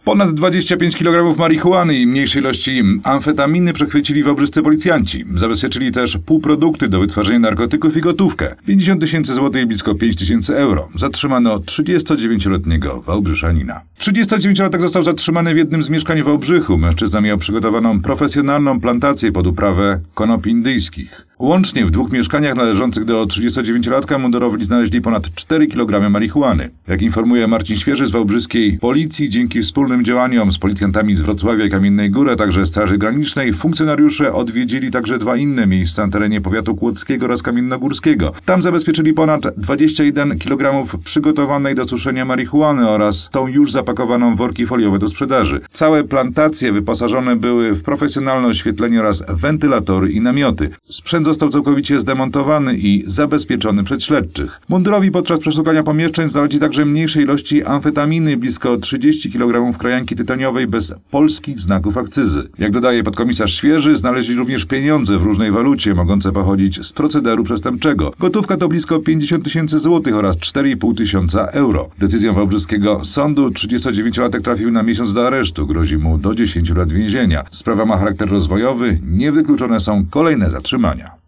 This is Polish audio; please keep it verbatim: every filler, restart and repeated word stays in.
Ponad dwadzieścia pięć kilogramów marihuany i mniejszej ilości amfetaminy przechwycili wałbrzyscy policjanci. Zabezpieczyli też półprodukty do wytwarzania narkotyków i gotówkę. pięćdziesiąt tysięcy złotych i blisko pięć tysięcy euro. Zatrzymano trzydziestodziewięcioletniego Wałbrzyszanina. trzydziestodziewięciolatek został zatrzymany w jednym z mieszkań w Wałbrzychu. Mężczyzna miał przygotowaną profesjonalną plantację pod uprawę konopi indyjskich. Łącznie w dwóch mieszkaniach należących do trzydziestodziewięciolatka mundurowi znaleźli ponad cztery kilogramy marihuany. Jak informuje Marcin Świeży z wałbrzyskiej policji, dzięki wspólnym działaniom z policjantami z Wrocławia i Kamiennej Góry, a także Straży Granicznej, funkcjonariusze odwiedzili także dwa inne miejsca na terenie powiatu kłodzkiego oraz kamiennogórskiego. Tam zabezpieczyli ponad dwadzieścia jeden kilogramów przygotowanej do suszenia marihuany oraz tą już zapakowaną w worki foliowe do sprzedaży. Całe plantacje wyposażone były w profesjonalne oświetlenie oraz wentylatory i namioty. Sprzęt został całkowicie zdemontowany i zabezpieczony przez śledczych. Mundurowi podczas przeszukania pomieszczeń znaleźli także mniejsze ilości amfetaminy, blisko trzydzieści kilogramów krajanki tytoniowej bez polskich znaków akcyzy. Jak dodaje podkomisarz Świeży, znaleźli również pieniądze w różnej walucie, mogące pochodzić z procederu przestępczego. Gotówka to blisko pięćdziesiąt tysięcy złotych oraz cztery i pół tysiąca euro. Decyzją wałbrzyskiego sądu trzydziestodziewięciolatek trafił na miesiąc do aresztu. Grozi mu do dziesięciu lat więzienia. Sprawa ma charakter rozwojowy. Niewykluczone są kolejne zatrzymania.